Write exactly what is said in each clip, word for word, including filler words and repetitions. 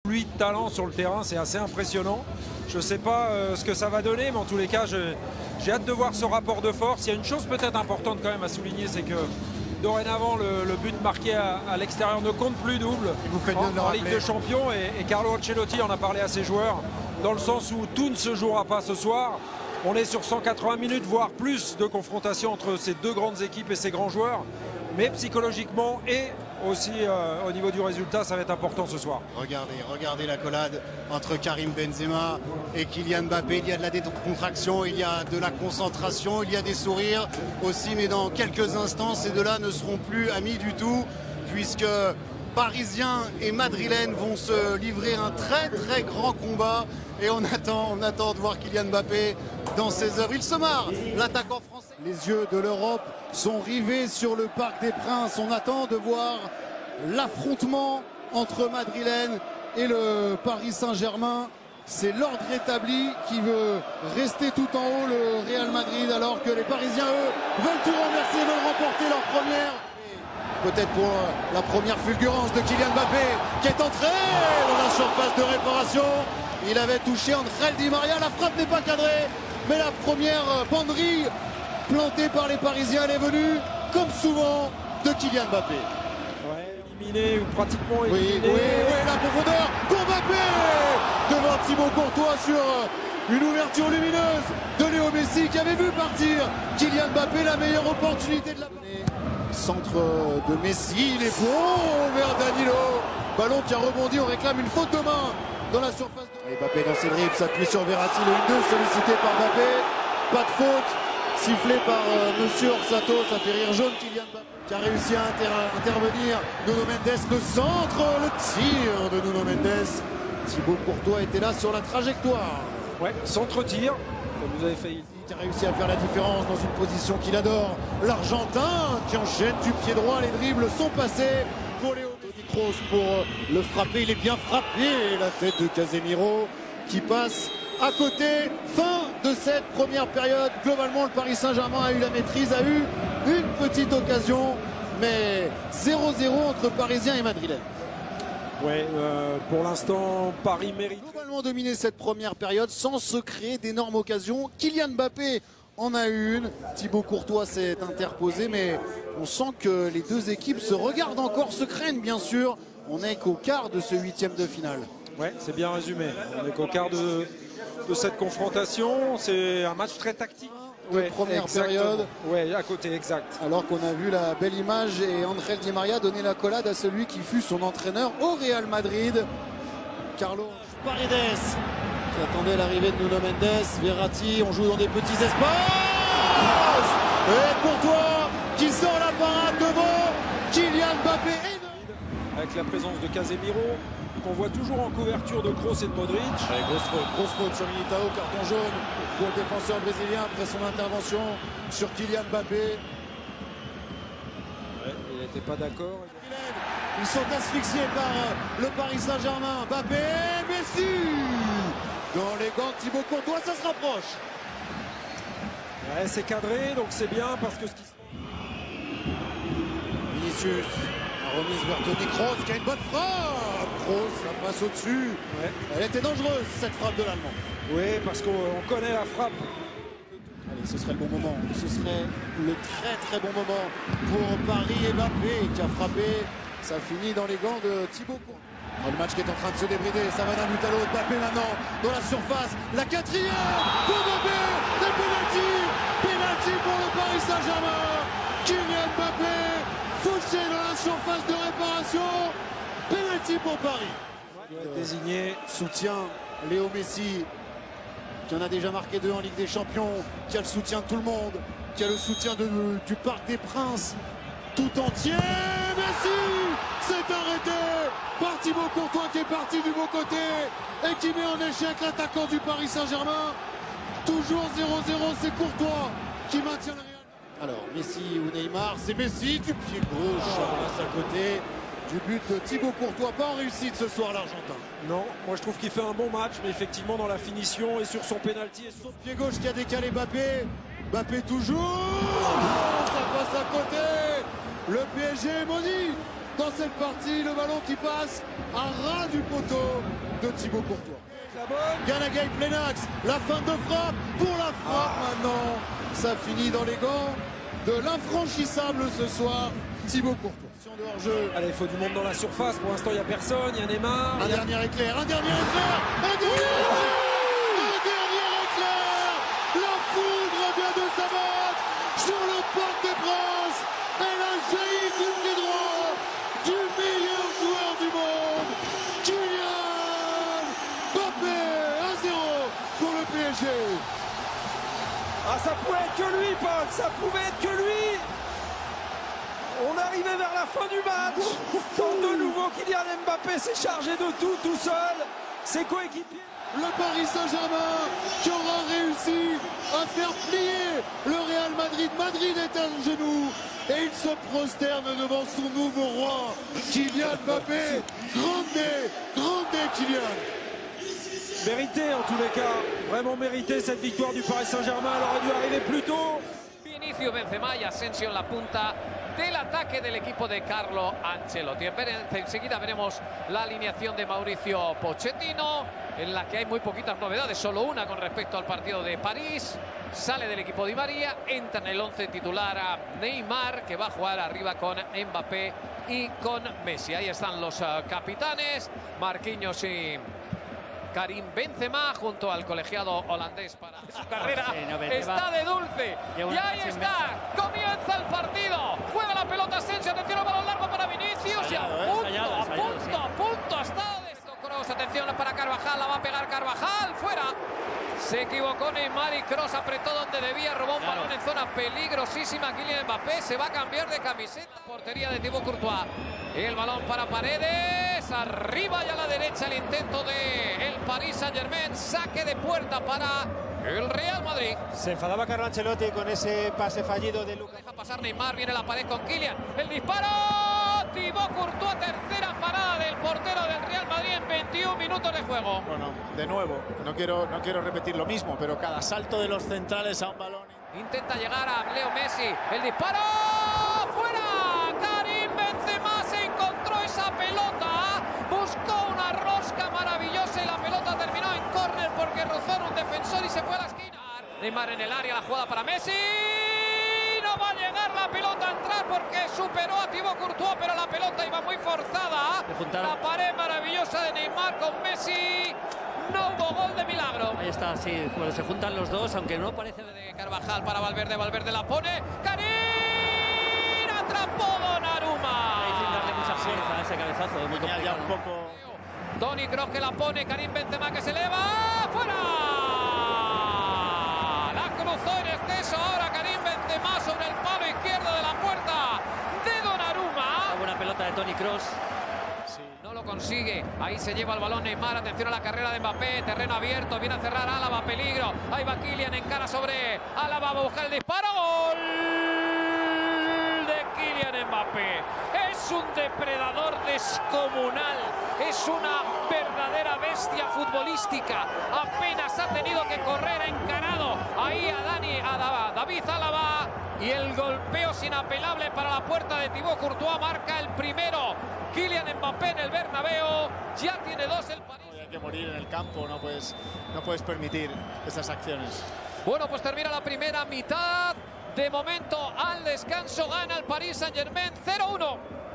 pluie de talent sur le terrain, c'est assez impressionnant. Je ne sais pas euh, ce que ça va donner, mais en tous les cas, j'ai hâte de voir ce rapport de force. Il y a une chose peut-être importante quand même à souligner, c'est que dorénavant, le, le but marqué à, à l'extérieur ne compte plus double vous faites bien de le en, en rappeler. Ligue des Champions. Et, et Carlo Ancelotti en a parlé à ses joueurs, dans le sens où tout ne se jouera pas ce soir. On est sur cent quatre-vingts minutes, voire plus de confrontation entre ces deux grandes équipes et ces grands joueurs. Mais psychologiquement et aussi euh, au niveau du résultat, ça va être important ce soir. Regardez, regardez la collade entre Karim Benzema et Kylian Mbappé. Il y a de la décontraction, il y a de la concentration, il y a des sourires aussi. Mais dans quelques instants, ces deux-là ne seront plus amis du tout, puisque Parisiens et Madrilènes vont se livrer un très très grand combat. Et on attend, on attend de voir Kylian Mbappé dans ses œuvres. Il se marre, l'attaquant français. Les yeux de l'Europe sont rivés sur le Parc des Princes. On attend de voir l'affrontement entre Madrilène et le Paris Saint-Germain. C'est l'ordre établi qui veut rester tout en haut, le Real Madrid, alors que les Parisiens, eux, veulent tout renverser, veulent remporter leur première. Peut-être pour la première fulgurance de Kylian Mbappé, qui est entré dans la surface de réparation. Il avait touché Angel Di Maria, la frappe n'est pas cadrée, mais la première banderie plantée par les Parisiens, elle est venue, comme souvent, de Kylian Mbappé. Ouais, éliminé ou pratiquement éliminé. Oui, oui, oui, la profondeur pour Mbappé devant Thibaut Courtois sur une ouverture lumineuse de Léo Messi qui avait vu partir Kylian Mbappé, la meilleure opportunité de la partie. Centre de Messi, il est bon vers Danilo. Ballon qui a rebondi, on réclame une faute de main dans la surface de... Et Mbappé dans ses dribbles, s'appuie sur Verratti, le un deux sollicité par Mbappé. Pas de faute, sifflé par euh, Monsieur Orsato, ça fait rire jaune Kylian Mbappé qui a réussi à inter intervenir. Nuno Mendes, le centre, le tir de Nuno Mendes. Thibaut Courtois était là sur la trajectoire. Ouais, centre-tir, comme vous avez fait. Qui a réussi à faire la différence dans une position qu'il adore. L'Argentin qui enchaîne du pied droit, les dribbles sont passés pour Léo Kroos pour le frapper. Il est bien frappé, la tête de Casemiro qui passe à côté. Fin de cette première période. Globalement, le Paris Saint-Germain a eu la maîtrise, a eu une petite occasion, mais zéro zéro entre Parisiens et Madrilènes. Ouais, euh, pour l'instant, Paris mérite. Globalement dominé cette première période sans se créer d'énormes occasions. Kylian Mbappé en a une. Thibaut Courtois s'est interposé, mais on sent que les deux équipes se regardent encore, se craignent bien sûr. On n'est qu'au quart de ce huitième de finale. Ouais, c'est bien résumé. On n'est qu'au quart de, de cette confrontation. C'est un match très tactique. Ouais, première exactement. période. Ouais, à côté, exact. Alors qu'on a vu la belle image et Angel Di Maria donner la collade à celui qui fut son entraîneur au Real Madrid. Carlo Paredes qui attendait l'arrivée de Nuno Mendes. Verratti, on joue dans des petits espaces. Et Courtois qui sort la parade devant Kylian Mbappé. Avec la présence de Casemiro, qu'on voit toujours en couverture de Kroos et de Modric. Ouais, grosse faute, grosse faute sur Militao, carton jaune pour le défenseur brésilien après son intervention sur Kylian Mbappé. Ouais, il n'était pas d'accord. Ils sont asphyxiés par le Paris Saint-Germain. Mbappé, Messi dans les gants de Thibaut Courtois, ça se rapproche. Ouais, c'est cadré, donc c'est bien parce que ce qui se... Vinicius, la remise vers Toni Kroos qui a une bonne frappe. Kroos, ça passe au-dessus. Ouais. Elle était dangereuse cette frappe de l'Allemand. Oui, parce qu'on connaît la frappe. Allez, ce serait le bon moment. Ce serait le très très bon moment pour Paris et Mbappé qui a frappé. Ça finit dans les gants de Thibaut Courtois. Le match qui est en train de se débrider, ça va d'un but à l'autre. Mbappé maintenant dans la surface. La quatrième pour Mbappé. Des pénalty. Pénalty pour le Paris Saint-Germain. Kylian Mbappé fauché dans la surface de réparation. Pénalty pour Paris. Ouais, désigné. Soutien Léo Messi qui en a déjà marqué deux en Ligue des Champions, qui a le soutien de tout le monde, qui a le soutien de, du Parc des Princes tout entier. Messi s'est arrêté par Thibaut Courtois qui est parti du bon côté et qui met en échec l'attaquant du Paris Saint-Germain. Toujours zéro zéro, c'est Courtois qui maintient le Real. Alors Messi ou Neymar, c'est Messi du pied gauche, passe à côté du but de Thibaut Courtois. Pas en réussite ce soir l'Argentin. Non, moi je trouve qu'il fait un bon match, mais effectivement dans la finition et sur son pénalty. Et sur son pied gauche qui a décalé Mbappé. Mbappé toujours. Ça passe à côté. Le P S G est maudit. dans cette partie. Le ballon qui passe à ras du poteau de Thibaut Courtois. Ganagay plein axe, la fin de frappe pour la frappe maintenant. Ça finit dans les gants de l'infranchissable ce soir, Thibaut Courtois. De hors-jeu. Allez, il faut du monde dans la surface. Pour l'instant, il n'y a personne. Il y a Neymar. Un il y a... dernier éclair, un dernier éclair, un dernier éclair, un dernier éclair. La foudre vient de s'abattre sur le Parc des Princes. Elle a jailli du pied droit du meilleur joueur du monde, Kylian Mbappé. un zéro pour le P S G. Ah, ça pouvait être que lui, Paul. Ça pouvait être que lui. On arrivait vers la fin du match, quand de nouveau Kylian Mbappé s'est chargé de tout, tout seul, ses coéquipiers. Le Paris Saint-Germain qui aura réussi à faire plier le Real Madrid. Madrid est à genoux et il se prosterne devant son nouveau roi, Kylian Mbappé. Grande, grande Kylian. Mérité en tous les cas, vraiment mérité cette victoire du Paris Saint-Germain, elle aurait dû arriver plus tôt. Vinicius, Benzema y Asensio en la punta del ataque del equipo de Carlo Ancelotti. Enseguida veremos la alineación de Mauricio Pochettino, en la que hay muy poquitas novedades, solo una con respecto al partido de París. Sale del equipo Di María, entra en el once titular a Neymar, que va a jugar arriba con Mbappé y con Messi. Ahí están los uh, capitanes, Marquinhos y Karim Benzema junto al colegiado holandés para su carrera. Sí, no, está de dulce. Y ahí está. Comienza el partido. Juega la pelota Asensio. Atención al balón largo para Vinicius. Y a punto, ensayado, a ensayado, punto, sí. a punto ha estado de esto. Kroos, atención para Carvajal. La va a pegar Carvajal. Fuera. Se equivocó Neymar y Kroos apretó donde debía. Robó un Claro. balón en zona peligrosísima. Kylian Mbappé se va a cambiar de camiseta. Portería de Thibaut Courtois. El balón para Paredes. Arriba y a la derecha el intento de el Paris Saint-Germain. Saque de puerta para el Real Madrid. Se enfadaba Carlo Ancelotti con ese pase fallido de Lucas. Deja pasar Neymar. Viene la pared con Kylian. El disparo. Thibaut Courtois. Tercera parada del portero del Real Madrid en veintiún minutos de juego. Bueno, de nuevo, no quiero, no quiero repetir lo mismo, pero cada salto de los centrales a un balón. Intenta llegar a Leo Messi. El disparo. ¡Fuera! Karim Benzema se encontró esa pelota. Buscó una rosca maravillosa y la pelota terminó en córner porque rozó en un defensor y se fue a la esquina. Neymar en el área, la jugada para Messi. No va a llegar la pelota a entrar porque superó a Thibaut Courtois, pero la pelota iba muy forzada. La pared maravillosa de Neymar con Messi. No hubo gol de milagro. Ahí está, sí, bueno, se juntan los dos, aunque no parece... De Carvajal para Valverde, Valverde la pone. ¡Karim! ¡Atrapó Donnarumma! Ahí sin darle mucha fuerza a ese cabezazo, es muy Tenía ya complicado. un poco. Toni Kroos que la pone, Karim Benzema que se eleva. ¡Fuera! La cruzó en exceso ahora Karim Benzema sobre el palo izquierdo de la puerta de Donnarumma. Una buena pelota de Toni Kroos. No lo consigue, ahí se lleva el balón Neymar, atención a la carrera de Mbappé, terreno abierto, viene a cerrar Álava, peligro, ahí va Kylian en cara sobre Álava, va a buscar el disparo, gol de Kylian Mbappé, es un depredador descomunal, es una verdadera bestia futbolística, apenas ha tenido que correr, ha encarado ahí a Dani, a David Álava, y el golpeo es inapelable para la puerta de Thibaut Courtois, marca el primero. Kylian Mbappé en el Bernabéu, ya tiene dos el París. Hay que morir en el campo, no puedes, no puedes permitir estas acciones. Bueno, pues termina la primera mitad. De momento, al descanso gana el Paris Saint-Germain cero uno.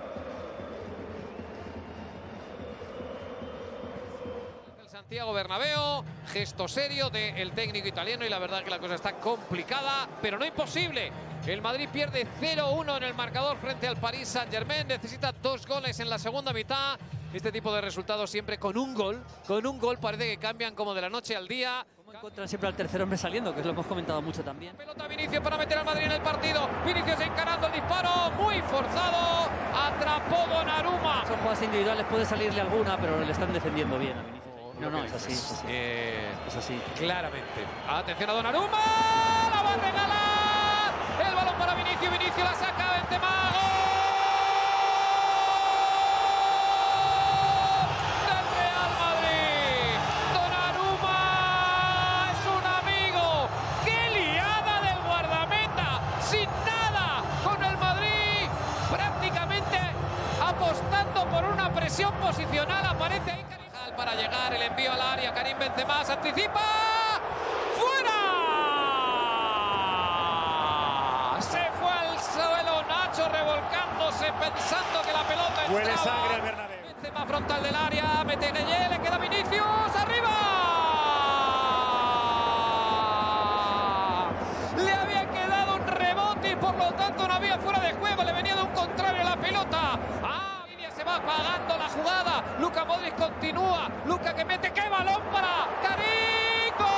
El Santiago Bernabéu, gesto serio del técnico italiano y la verdad que la cosa está complicada, pero no imposible. El Madrid pierde cero uno en el marcador frente al Paris Saint-Germain. Necesita dos goles en la segunda mitad. Este tipo de resultados siempre con un gol. Con un gol parece que cambian como de la noche al día. Como encuentran siempre al tercer hombre saliendo, que lo hemos comentado mucho también. Pelota Vinicius para meter al Madrid en el partido. Vinicius encarando el disparo. Muy forzado. Atrapó Donnarumma. Son jugadas individuales, puede salirle alguna, pero le están defendiendo bien a Vinicius. No, no, es así, es así. Eh, Es así. claramente. Atención a Donnarumma. La va a regalar. El balón para Vinicius. Vinicius la saca. Benzema. ¡Gol! Del Real Madrid. Donnarumma es un amigo. ¡Qué liada del guardameta! Sin nada con el Madrid. Prácticamente apostó llegar el envío al área. Karim Benzema se anticipa. ¡Fuera! Se fue al suelo Nacho revolcándose pensando que la pelota entraba. Huele sangre al Bernabéu. Benzema frontal del área, mete Gueye, le queda Vinicius, ¡arriba! Le había quedado un rebote y por lo tanto no había fuera de juego, le venía de un contrario la pelota. ¡Ah! Línea se va apagando la jugada, Luka Modric continúa, Luka que mete, ¡qué balón para Karim! ¡Gol!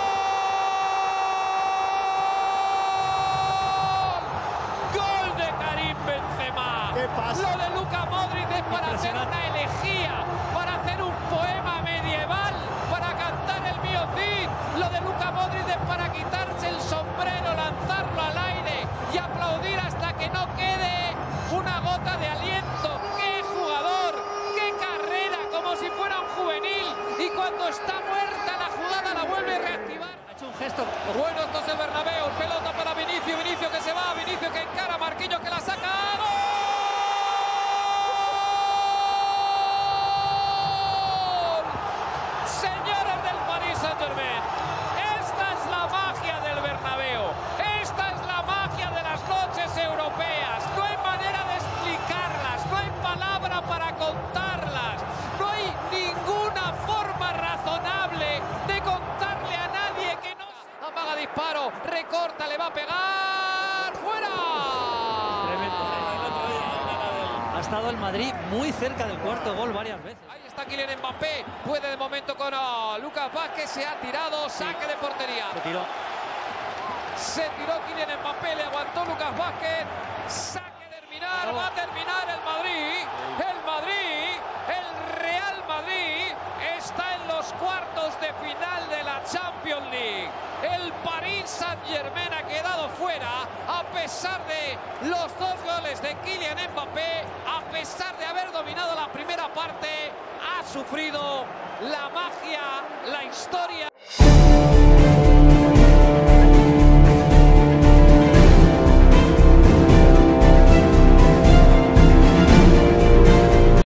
¡Gol de Karim Benzema! ¿Qué pasa? Lo de Luka Modric es para hacer una elegía, para hacer un poema medieval, para cantar el mío Cid. Lo de Luka Modric es para quitarse el sombrero, lanzarlo al aire y aplaudir hasta que no quede una gota de aliento. ¡Qué jugador! ¡Qué carrera! Como si fuera un juvenil y cuando está muerta la jugada la vuelve a reactivar. Ha hecho un gesto. Bueno, esto es el Bernabéu, pelota para Vinicius, Vinicius que se va, Vinicius que encara, Marquinhos que la saca. ¡Gol! Señores del Paris Saint-Germain, esta es la magia del Bernabéu, esta es la magia de las noches europeas. No hay manera de explicarlas, no hay palabra para contarlas, no hay ninguna forma razonable de contarle a nadie que no se... Amaga disparo, recorta, le va a pegar, ¡fuera! Tremendo. Ha estado el Madrid muy cerca del cuarto gol varias veces. Ahí está Kylian Mbappé, puede de momento con oh, Lucas Vázquez, se ha tirado, saque de portería. Se tiró. Se tiró Kylian Mbappé, le aguantó Lucas Vázquez, saque de terminar, va a terminar el Madrid, el Madrid, el Real Madrid está en los cuartos de final de la Champions League. El Paris Saint-Germain ha quedado fuera a pesar de los dos goles de Kylian Mbappé, a pesar de haber dominado la primera parte, ha sufrido la magia, la historia.